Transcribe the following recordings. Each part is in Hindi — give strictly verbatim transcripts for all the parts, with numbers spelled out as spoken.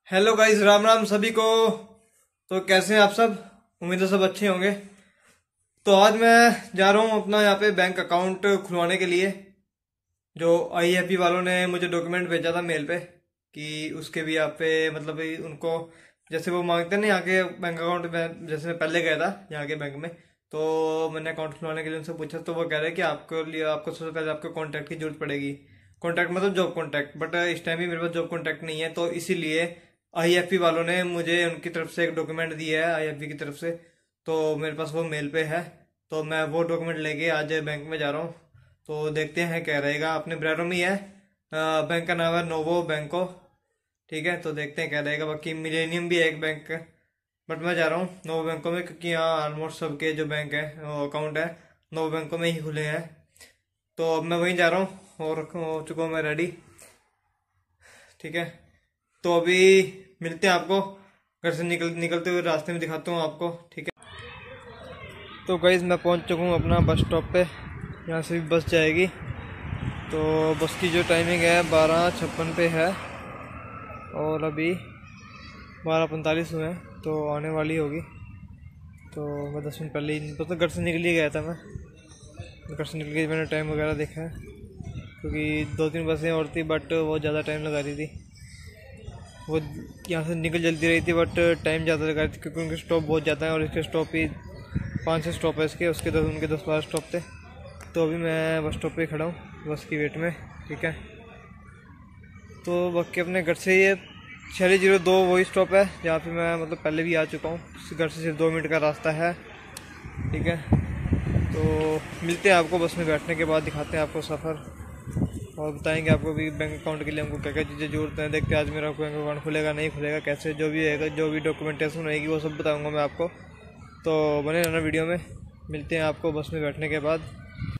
हेलो गाइस, राम राम सभी को। तो कैसे हैं आप सब? उम्मीद है सब अच्छे होंगे। तो आज मैं जा रहा हूँ अपना यहाँ पे बैंक अकाउंट खुलवाने के लिए। जो आईएफबी वालों ने मुझे डॉक्यूमेंट भेजा था मेल पे कि उसके भी यहाँ पे मतलब भी उनको जैसे वो मांगते हैं ना यहाँ के बैंक अकाउंट में। जैसे मैं पहले गया था यहाँ के बैंक में, तो मैंने अकाउंट खुलवाने के लिए उनसे पूछा, तो वो कह रहे हैं कि आपके लिए आपको सबसे पहले आपको कॉन्टैक्ट की जरूरत पड़ेगी। कॉन्टैक्ट मतलब जॉब कॉन्टैक्ट, बट इस टाइम भी मेरे पास जॉब कॉन्टैक्ट नहीं है, तो इसीलिए आईएफबी वालों ने मुझे उनकी तरफ से एक डॉक्यूमेंट दिया है आईएफबी की तरफ से। तो मेरे पास वो मेल पे है, तो मैं वो डॉक्यूमेंट लेके आज बैंक में जा रहा हूँ। तो देखते हैं क्या रहेगा। अपने ब्रेरो में ही है। अ, बैंक का नाम है नोवो बैंको। ठीक है, तो देखते हैं क्या रहेगा। बाकी मिलेनियम भी है एक बैंक, बट मैं जा रहा हूँ नोवो बैंको में, क्योंकि यहाँ ऑलमोस्ट सबके जो बैंक है अकाउंट है नोवो बैंको में ही खुले हैं। तो अब मैं वहीं जा रहा हूँ और हो चुका हूँ मैं रेडी। ठीक है, तो अभी मिलते हैं आपको घर से निकल निकलते हुए रास्ते में दिखाता हूँ आपको। ठीक है, तो गाइस मैं पहुँच चुका हूँ अपना बस स्टॉप पे। यहाँ से भी बस जाएगी, तो बस की जो टाइमिंग है बारह छप्पन पे है और अभी बारह पैंतालीस हुए हैं, तो आने वाली होगी। तो मैं दस मिनट पहले ही तो घर से निकल ही गया था। मैं घर से निकल के मैंने टाइम वगैरह देखा है, क्योंकि दो तीन बसें और थी बट वो ज़्यादा टाइम लगा रही थी। वो यहाँ से निकल जल्दी रही थी बट टाइम ज़्यादा लगा रही थी, क्योंकि उनके स्टॉप बहुत ज़्यादा है और इसके स्टॉप ही पाँच छः स्टॉप है इसके, उसके दस उनके दस बारह स्टॉप थे। तो अभी मैं बस स्टॉप पे खड़ा हूँ बस की वेट में। ठीक है, तो बाकी अपने घर से ये छियालीस जीरो दो वही स्टॉप है जहाँ पे मैं मतलब पहले भी आ चुका हूँ। घर से सिर्फ दो मिनट का रास्ता है। ठीक है, तो मिलते हैं आपको बस में बैठने के बाद, दिखाते हैं आपको सफ़र और बताएंगे आपको भी बैंक अकाउंट के लिए हमको क्या क्या चीज़ें जरूरत है। देखते हैं आज मेरा बैंक अकाउंट खुलेगा नहीं खुलेगा, कैसे जो भी रहेगा, जो भी डॉक्यूमेंटेशन रहेगी वो सब बताऊँगा मैं आपको। तो बने रहना वीडियो में। मिलते हैं आपको बस में बैठने के बाद।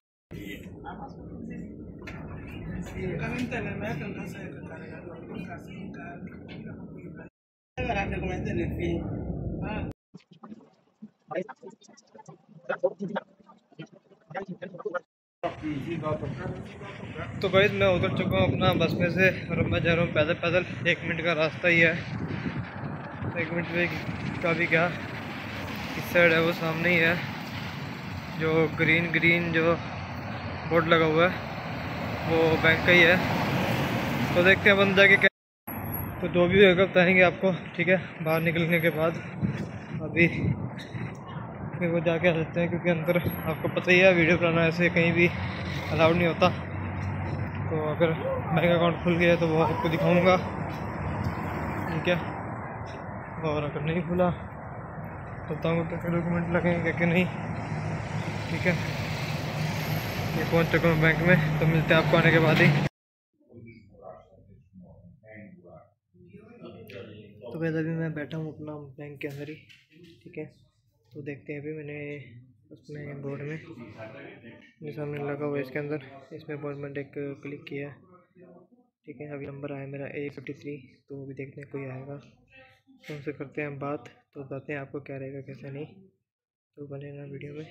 तो गाइस मैं उतर चुका हूँ अपना बस में से और मैं जा रहा हूँ पैदल पैदल। एक मिनट का रास्ता ही है। एक मिनट में का भी क्या, इस साइड है वो सामने ही है जो ग्रीन ग्रीन जो बोर्ड लगा हुआ है वो बैंक का ही है। तो देखते हैं बंद जाके क्या, तो जो भी होगा बताएंगे आपको। ठीक है, बाहर निकलने के बाद अभी फिर वो जाके आ सकते हैं, क्योंकि अंदर आपको पता ही है वीडियो बनाना ऐसे कहीं भी अलाउड नहीं होता। तो अगर बैंक अकाउंट खुल गया तो वो आपको दिखाऊंगा। ठीक है, और अगर नहीं खुला तो बताऊँगा क्या क्या डॉक्यूमेंट लगेंगे क्या क्या नहीं। ठीक है, ये पहुँच चुका हूँ बैंक में, तो मिलते हैं आपको आने के बाद ही। तो वैसे अभी मैं बैठा हूँ अपना बैंक के अंदर ही। ठीक है, तो देखते हैं अभी मैंने उसमें बोर्ड में मेरे सामने लगा हुआ है इसके अंदर, इसमें अपॉइंटमेंट एक क्लिक किया है। ठीक है, अभी नंबर आया मेरा ए फिफ्टी थ्री। तो अभी देखते हैं कोई आएगा तो उनसे करते हैं हम बात, तो बताते हैं आपको क्या रहेगा कैसे नहीं। तो बने रहना वीडियो में।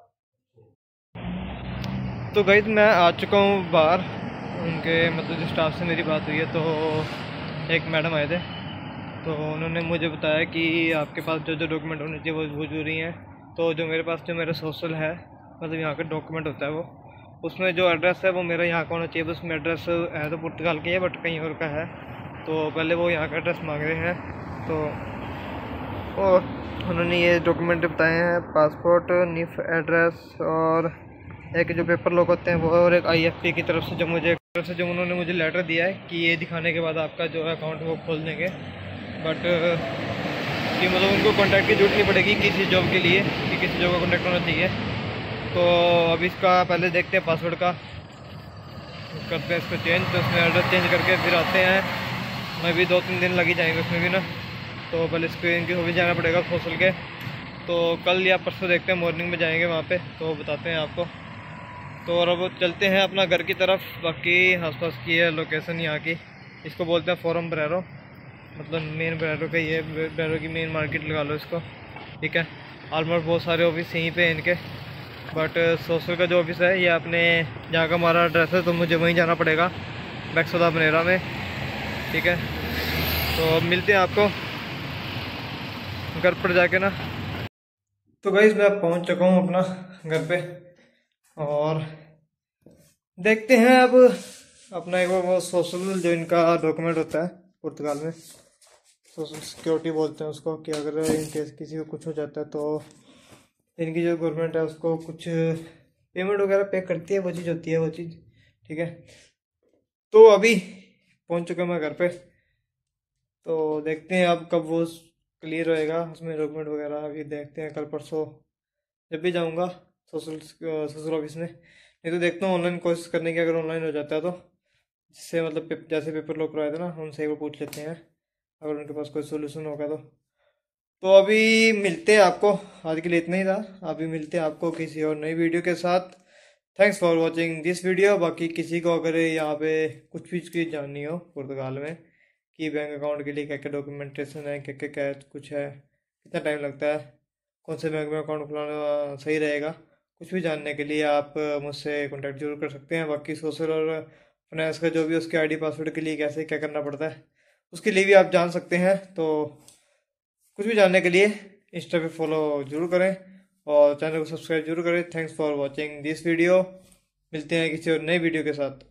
तो गाइस मैं आ चुका हूँ बाहर। उनके मतलब जो स्टाफ से मेरी बात हुई है, तो एक मैडम आए थे, तो उन्होंने मुझे बताया कि आपके पास जो जो डॉक्यूमेंट होने चाहिए वो वो जरूरी हैं। तो जो मेरे पास जो मेरा सोशल है मतलब यहाँ का डॉक्यूमेंट होता है, वो उसमें जो एड्रेस है वो मेरा यहाँ का होना चाहिए। बस उसमें एड्रेस है तो पुर्तगाल की है बट कहीं और का है, तो पहले वो यहाँ का एड्रेस मांग रहे हैं। तो और उन्होंने ये डॉक्यूमेंट बताए हैं, पासपोर्ट, निफ एड्रेस और एक जो पेपर लोग होते हैं वो, और एक आईएफपी की तरफ से जो मुझे तरफ से जो उन्होंने मुझे लेटर दिया है कि ये दिखाने के बाद आपका जो है अकाउंट वो खोल देंगे। बट कि मतलब उनको कॉन्टैक्ट की जरूरत नहीं पड़ेगी किसी जॉब के लिए कि किसी जॉब का कॉन्टैक्ट होना चाहिए। तो अब इसका पहले देखते हैं पासवर्ड का करते हैं इसको चेंज, तो उसमें एड्रेस चेंज करके फिर आते हैं। मैं भी दो तीन दिन लग ही जाएंगे उसमें भी ना, तो पहले स्क्रीन की हो भी जाना पड़ेगा सोशल के। तो कल या परसों देखते हैं, मॉर्निंग में जाएंगे वहाँ पे, तो बताते हैं आपको। तो और अब चलते हैं अपना घर की तरफ। बाकी आसपास की है लोकेशन यहाँ की, इसको बोलते हैं फोरम ब्रेरो, मतलब मेन ब्रेरो का ये ब्रेरो की मेन मार्केट लगा लो इसको। ठीक है, ऑलमोस्ट बहुत सारे ऑफिस यहीं पे हैं इनके, बट सोशल का जो ऑफिस है ये अपने जहाँ का हमारा एड्रेस है तो मुझे वहीं जाना पड़ेगा, बैक्सोदा बनेरा में। ठीक है, तो अब मिलते हैं आपको घर पर जाके ना। तो गाइस मैं पहुंच चुका हूँ अपना घर पे और देखते हैं अब अपना एक बार वो सोशल जो इनका डॉक्यूमेंट होता है पुर्तगाल में, सोशल सिक्योरिटी बोलते हैं उसको, कि अगर इन केस किसी को कुछ हो जाता है तो इनकी जो गवर्नमेंट है उसको कुछ पेमेंट वगैरह पे करती है, वो चीज़ होती है वो चीज़, ठीक है। तो अभी पहुंच चुका मैं घर पे, तो देखते हैं अब कब वो क्लियर होएगा उसमें डॉक्यूमेंट वगैरह। अभी देखते हैं कल परसों जब भी जाऊंगा सोशल सोशल ऑफिस में, नहीं तो देखता हूँ ऑनलाइन कोशिश करने की, अगर ऑनलाइन हो जाता है तो, जिससे मतलब पे, जैसे पेपर लोग करवाए थे ना उनसे एक बार पूछ लेते हैं अगर उनके पास कोई सोल्यूशन होगा तो। तो अभी मिलते हैं आपको, आज के लिए इतना ही था। अभी मिलते हैं आपको किसी और नई वीडियो के साथ। Thanks for watching this video. बाकी किसी को अगर यहाँ पे कुछ भी चीज़ जाननी हो पुर्तगाल में कि बैंक अकाउंट के लिए क्या क्या डॉक्यूमेंटेशन है, क्या क्या क्या कुछ है, कितना टाइम लगता है, कौन से बैंक में अकाउंट खुलाना सही रहेगा, कुछ भी जानने के लिए आप मुझसे कॉन्टैक्ट जरूर कर सकते हैं। बाकी सोशल और फाइनेंस का जो भी उसके आईडी पासवर्ड के लिए कैसे क्या करना पड़ता है उसके लिए भी आप जान सकते हैं। तो कुछ भी जानने के लिए इंस्टा पे फॉलो जरूर करें और चैनल को सब्सक्राइब जरूर करें। Thanks for watching this video. मिलते हैं किसी और नई वीडियो के साथ।